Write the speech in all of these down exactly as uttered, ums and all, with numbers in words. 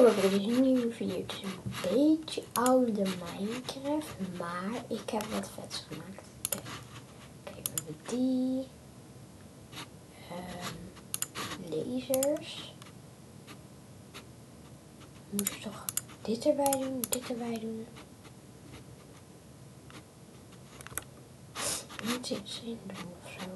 Welkom bij deze nieuwe video. Het is een beetje oude Minecraft, maar ik heb wat vets gemaakt. Kijk, kijk we hebben die. Um, lasers. Moest toch dit erbij doen, dit erbij doen. Niet iets in doen of zo.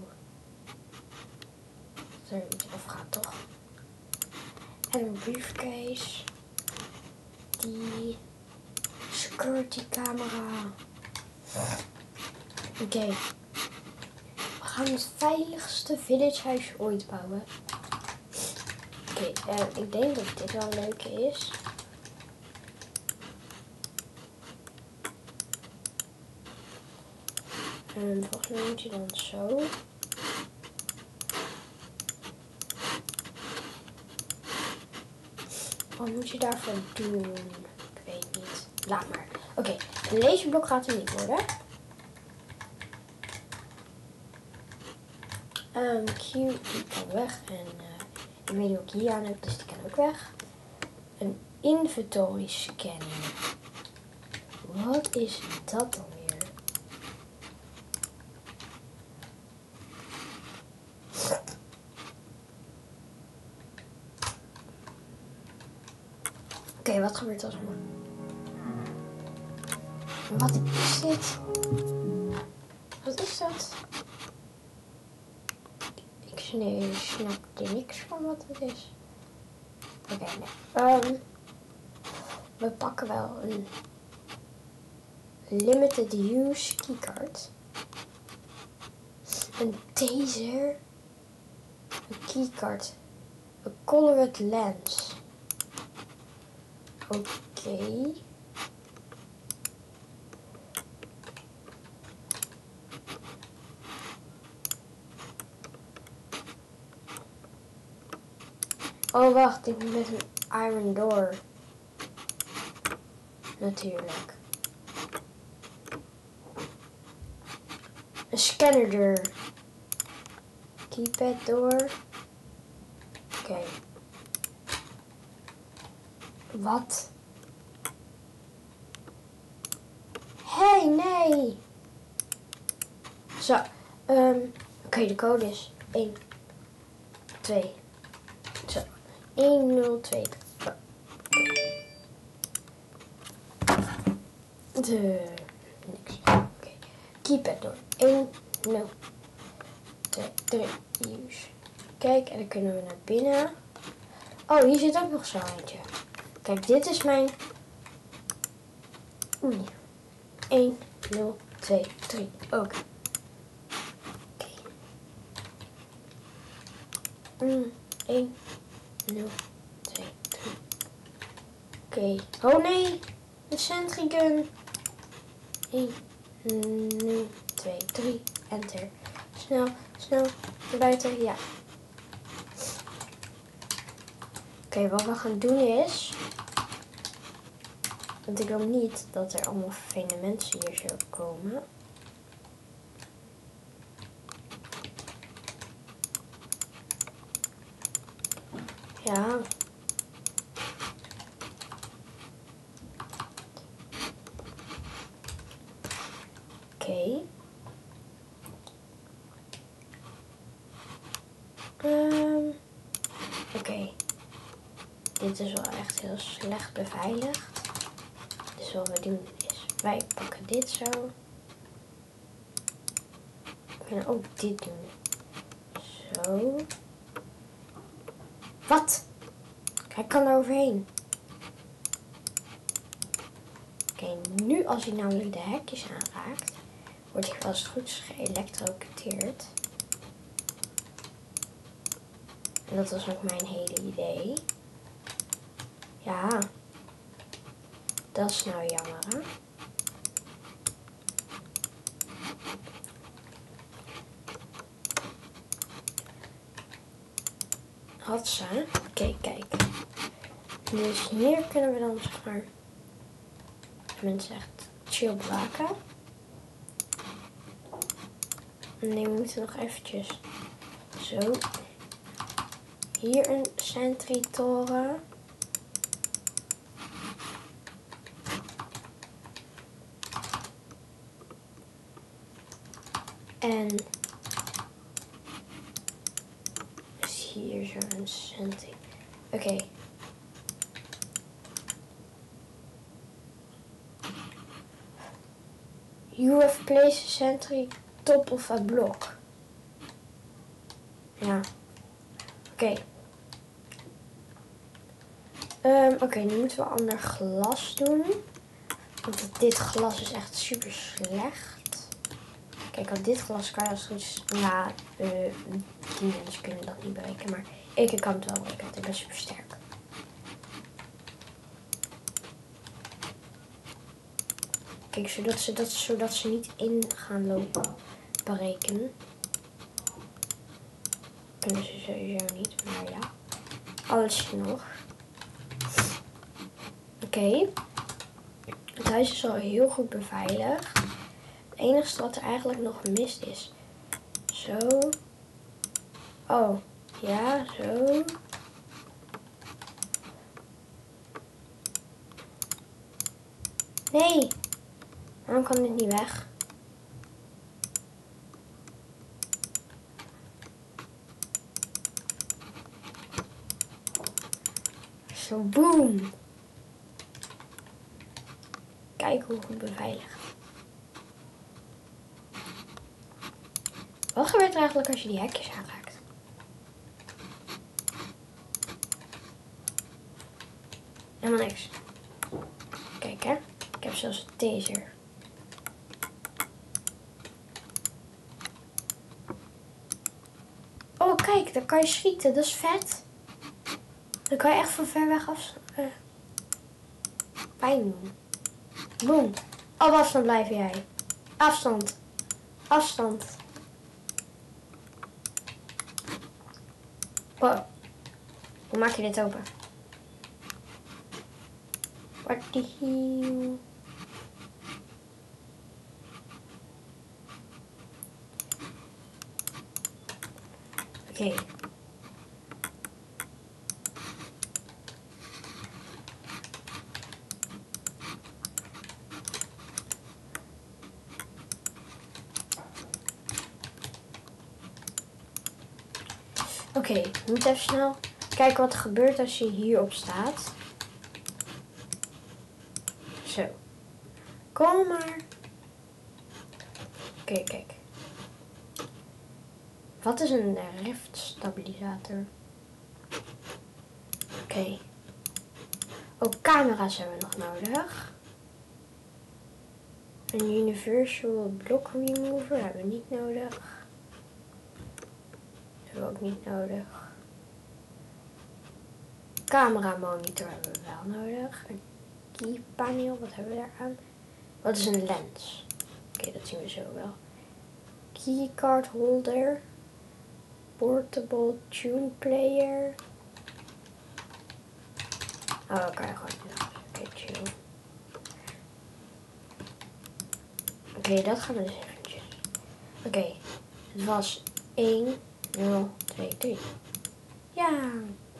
Dat er iets afgaat toch? En een briefcase. Die security camera. Oké. Okay. We gaan het veiligste villagehuis ooit bouwen. Oké, okay, uh, ik denk dat dit wel een leuke is. En volgens mij moet je dan zo. Wat moet je daarvoor doen? Ik weet niet. Laat maar. Oké, okay, een laserblok gaat er niet worden. Um, Q die kan weg. En uh, ik weet niet wat ik hier aan heb, dus die kan ook weg. Een inventory scanning. Wat is dat dan weer? Oké, okay, wat gebeurt er als we... Wat is dit? Wat is dat? Ik nee, snap er niks van wat het is. Oké, okay, nee. Um, we pakken wel een limited use keycard. Een taser. Een keycard. Een colored lens. Oké. Okay. Oh wacht, ik moet met een iron door. Natuurlijk. Een scanner deur. Keypad door. Oké. Okay. Wat? Hé, hey, nee! Zo. Um, Oké, okay, de code is één, twee. Zo. één, nul, twee. Oh. De... Niks. Oké. Okay. Keypad door. één, nul, twee, drie. Use. Kijk, en dan kunnen we naar binnen. Oh, hier zit ook nog zo eentje. Kijk, dit is mijn... Oei. één, nul, twee, drie. Oké. Okay. Mm, één, nul, twee, drie. Oké. Okay. Oh nee! De sentry gun. één, nul, twee, drie. Enter. Snel, snel. Naar buiten. Ja. Oké, okay, wat we gaan doen is... Want ik wil niet dat er allemaal vervelende mensen hier zo komen. Ja. Oké. Okay. Um, Oké. Okay. Dit is wel echt heel slecht beveiligd. Dus wat we doen is, wij pakken dit zo. We kunnen ook dit doen. Zo. Wat? Hij kan er overheen. Oké, okay, nu als hij namelijk de hekjes aanraakt, wordt hij als het goed is geëlektrocuteerd. En dat was ook mijn hele idee. Ja. Dat is nou jammer, hè? Hatsa. Oké, okay, kijk. Dus hier kunnen we dan zeg maar... Mensen echt chill braken. Nee, we moeten nog eventjes... Zo. Hier een sentry toren. En is hier zo een sentry. Oké. Okay. You have placed a sentry top of a block. Ja. Oké. Okay. Um, Oké, okay, nu moeten we ander glas doen. Want dit glas is echt super slecht. Kijk, want dit glas kan je als het goed is... Ja, uh, die mensen kunnen dat niet breken. Maar ik kan het wel breken, want ik ben super sterk. Kijk, zodat ze, dat, zodat ze niet in gaan lopen breken. Kunnen ze sowieso niet, maar ja. Alles nog. Oké. Okay. Het huis is al heel goed beveiligd. Het enige wat er eigenlijk nog mist is. Zo. Oh, ja, zo. Nee. Waarom kan dit niet weg? Zo, boom. Kijk hoe goed beveiligd. Wat gebeurt er eigenlijk als je die hekjes aanraakt? Helemaal niks. Kijk hè. Ik heb zelfs een taser. Oh kijk, daar kan je schieten. Dat is vet. Dan kan je echt van ver weg af, uh, pijn doen. Boom. Op afstand blijven jij. Afstand. Afstand. Wow. Hoe maak je dit open? What the hell? Oké. Okay. Oké, okay, we moeten even snel kijken wat er gebeurt als je hierop staat. Zo. Kom maar. Oké, okay, kijk. Wat is een rift stabilisator? Oké. Okay. Ook camera's hebben we nog nodig. Een universal block remover hebben we niet nodig. Dat hebben we ook niet nodig. Camera monitor hebben we wel nodig. Een key panel, wat hebben we daar aan? Wat is een lens? Oké, okay, dat zien we zo wel. Keycard holder. Portable tune player. Oh, dat kan je gewoon niet. Oké, okay, chill. Oké, okay, dat gaan we dus eventjes. Oké, okay, het was één, nul, twee, drie. Ja.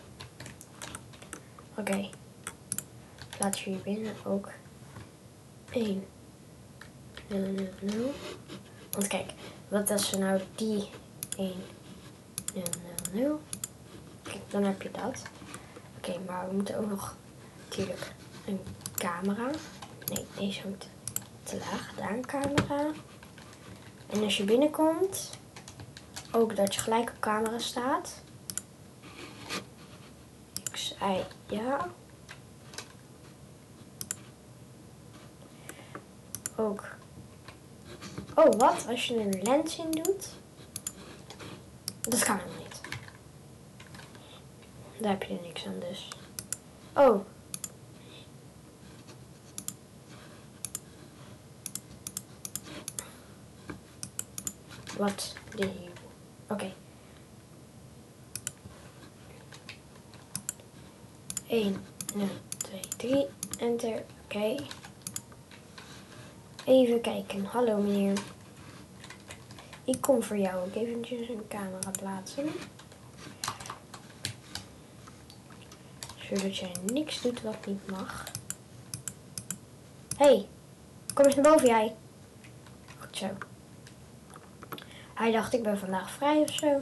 Oké. Okay. Plaats je hier binnen ook één, nul, nul, nul. Want kijk, wat als we nou die één, nul, nul, nul. Kijk, dan heb je dat. Oké, okay, maar we moeten ook nog natuurlijk een camera. Nee, deze hangt te laag. Daar een camera. En als je binnenkomt, ook dat je gelijk op camera staat. X, Y, ja. Ook. Oh, wat? Als je een lens in doet? Dat kan helemaal niet. Daar heb je er niks aan dus. Oh. Wat? Dit hier. Oké. Okay. één, nul, twee, drie. Enter. Oké. Okay. Even kijken. Hallo meneer. Ik kom voor jou. Ik eventjes een camera plaatsen. Zodat jij niks doet wat niet mag. Hé, hey, kom eens naar boven jij. Goed zo. Hij dacht, ik ben vandaag vrij of zo.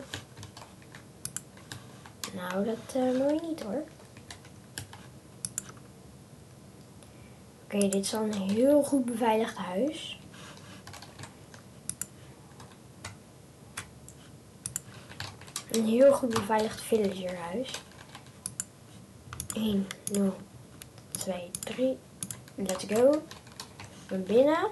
Nou, dat uh, mooi niet hoor. Oké, okay, dit is al een heel goed beveiligd huis. Een heel goed beveiligd villagerhuis. één, nul, twee, drie. Let's go. Ik ben binnen.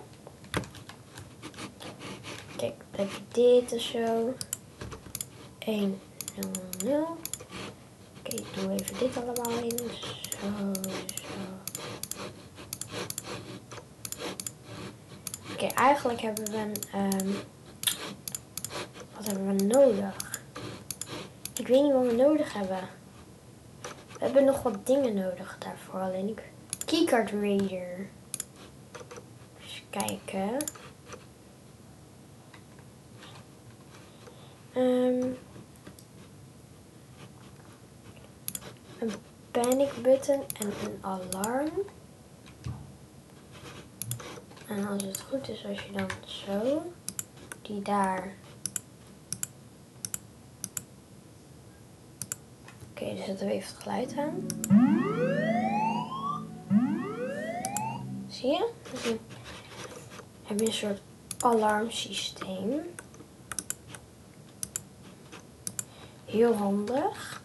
Kijk, dan heb je dit en zo. één, nul, nul. Oké, okay, ik doe even dit allemaal in. Zo, zo. Oké, okay, eigenlijk hebben we een... Um, wat hebben we nodig? Ik weet niet wat we nodig hebben. We hebben nog wat dingen nodig daarvoor. Alleen ik... Keycard reader. Eens kijken. Um, een panic button en een alarm. En als het goed is, als je dan zo, die daar. Oké, okay, dus zetten we even het geluid aan. Zie je? Dan heb je een soort alarmsysteem. Heel handig.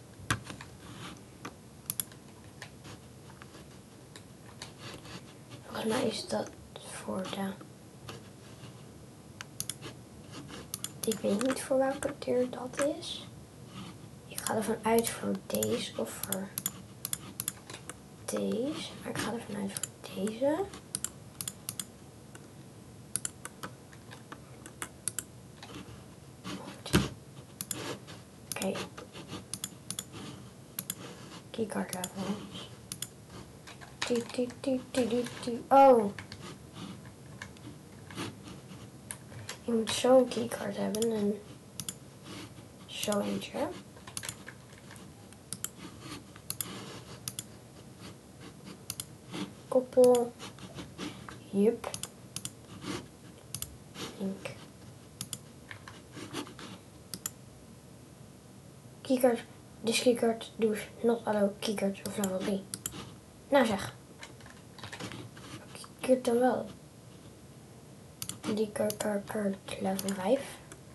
Volgens mij is dat voor de... Ik weet niet voor welke deur dat is. Ik ga ervan uit voor deze of voor deze. Maar ik ga ervan uit voor deze. Oké. Okay. Keycard levels. Oh. Je moet zo'n keycard hebben en zo eentje. Koppel. Jup. Link. Keycard. This keycard does not allow keycards of level drie. Nou zeg. Keycard dan wel. Die keycard level vijf.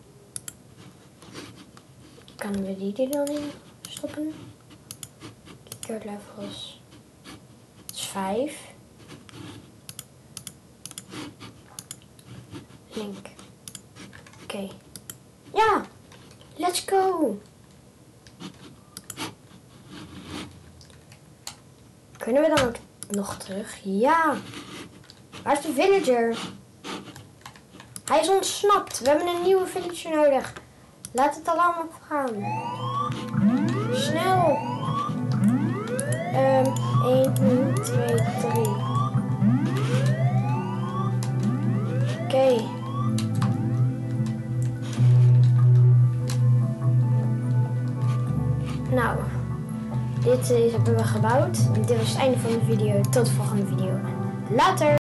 Kunnen we die er dan in stoppen? Keycard levels is vijf. Link. Oké. Okay. Ja! Let's go! Kunnen we dan ook nog terug? Ja! Waar is de villager? Hij is ontsnapt. We hebben een nieuwe villager nodig. Laat het alarm opgaan. Snel! Um, één, twee, drie. Oké. Okay. Nou, dit is, hebben we gebouwd. Dit was het einde van de video. Tot de volgende video. Later!